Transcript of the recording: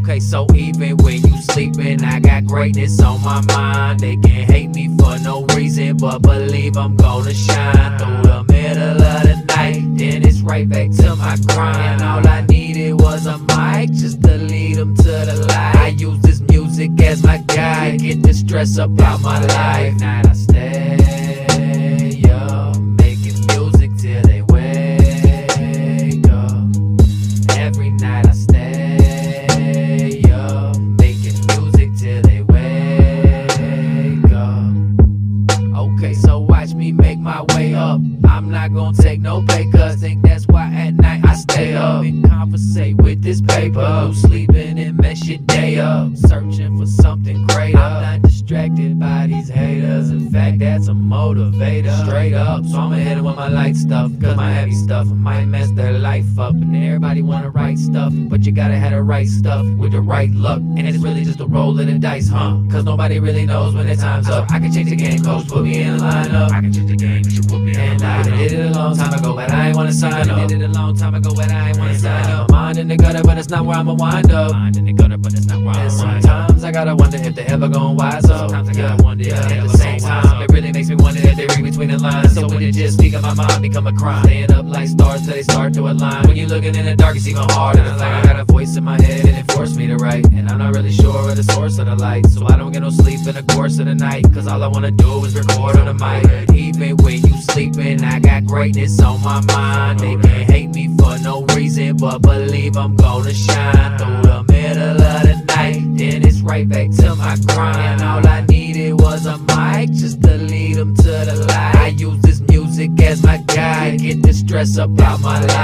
Okay, so even when you sleeping, I got greatness on my mind. They can't hate me for no reason, but believe I'm gonna shine through the middle of the night. Then it's right back to my grind. All I needed was a mic just to lead them to the light. I use this music as my guide, get the stress up out my life. Night I stay up, making music till they wake up. Every night I stay up, making music till they wake up. Okay, so watch me make my way up. I'm not gonna take no pay cuts. Think that's why at night I stay up and conversate with this paper. No sleeping and mess your day up, searching for something greater. I'm not distracted by these haters. In fact, that's a motivator. Straight up, so I'ma hit it with my light stuff, cause my heavy stuff might mess their life up. And everybody wanna write stuff, but you gotta have the right stuff with the right luck. And it's really just a roll of the dice, cause nobody really knows when their time's up. I can change the game, coach, put me in the lineup. I can change the game, you should put me in the lineup. And I did it a long time ago, but I ain't wanna sign up. Did it a long time ago, but I ain't wanna sign up. Mind in the gutter, but it's not where I'ma wind up. Mind in the gutter, but it's not where I'ma wind up. Sometimes I gotta wonder if they ever gon' wise up. Sometimes I gotta wonder if they at the same time. It really makes me wonder if they read between the lines. So when you just speak of my mind, become a crime. Staying up like stars till they start to align. When you're looking in the dark, it's even harder to find. I got a voice in my head and it forced me to write, and I'm not really sure of the source of the light. So I don't get no sleep in the course of the night, cause all I wanna do is record on the mic. Even when you sleeping, I got greatness on my mind. They can't hate me for no reason, but believe I'm gonna shine through the middle of the night. Then it's right back to my grind. All I needed was a mic just to lead them to the light. I use this music as my guide, get the stress up out my life.